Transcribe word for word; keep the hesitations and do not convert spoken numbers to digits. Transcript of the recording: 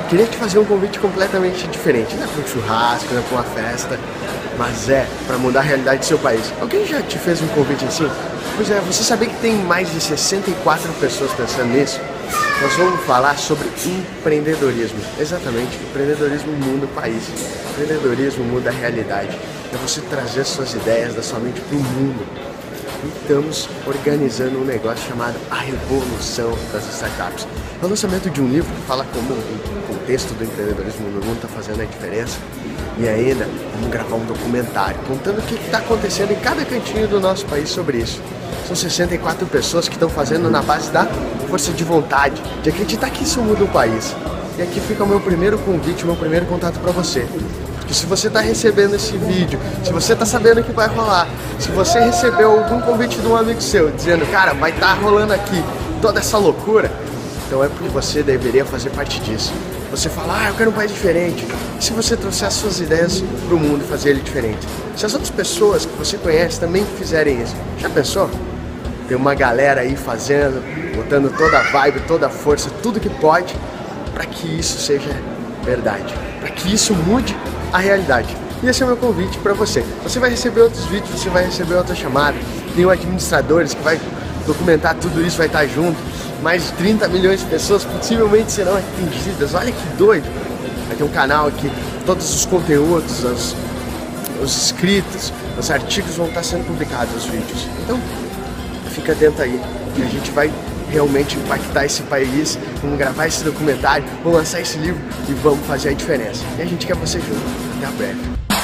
Queria te fazer um convite completamente diferente. Não é para um churrasco, não é para uma festa, mas é para mudar a realidade do seu país. Alguém já te fez um convite assim? Pois é, você sabia que tem mais de sessenta e quatro pessoas pensando nisso? Nós vamos falar sobre empreendedorismo. Exatamente, empreendedorismo muda o país. Empreendedorismo muda a realidade. É você trazer suas ideias da sua mente para o mundo. E estamos organizando um negócio chamado A Revolução das Startups. É o lançamento de um livro que fala como o contexto do empreendedorismo no mundo está fazendo a diferença. E ainda vamos gravar um documentário contando o que está acontecendo em cada cantinho do nosso país sobre isso. São sessenta e quatro pessoas que estão fazendo na base da força de vontade, de acreditar que isso muda o país. E aqui fica o meu primeiro convite, o meu primeiro contato para você. Porque se você está recebendo esse vídeo, se você está sabendo que vai rolar, se você recebeu algum convite de um amigo seu dizendo, cara, vai estar tá rolando aqui toda essa loucura, então é porque você deveria fazer parte disso. Você fala, ah, eu quero um país diferente. E se você trouxer as suas ideias para o mundo e fazer ele diferente? Se as outras pessoas que você conhece também fizerem isso, já pensou? Tem uma galera aí fazendo, botando toda a vibe, toda a força, tudo que pode para que isso seja verdade, para que isso mude a realidade. E esse é o meu convite para você. Você vai receber outros vídeos, você vai receber outra chamada. Tem um administradores que vai documentar tudo isso, vai estar junto. Mais de trinta milhões de pessoas possivelmente serão atingidas. Olha que doido. Vai ter um canal aqui, todos os conteúdos, os, os inscritos, os artigos vão estar sendo publicados, os vídeos. Então, fica atento aí, que a gente vai realmente impactar esse país, vamos gravar esse documentário, vamos lançar esse livro e vamos fazer a diferença. E a gente quer você junto. Até a breve.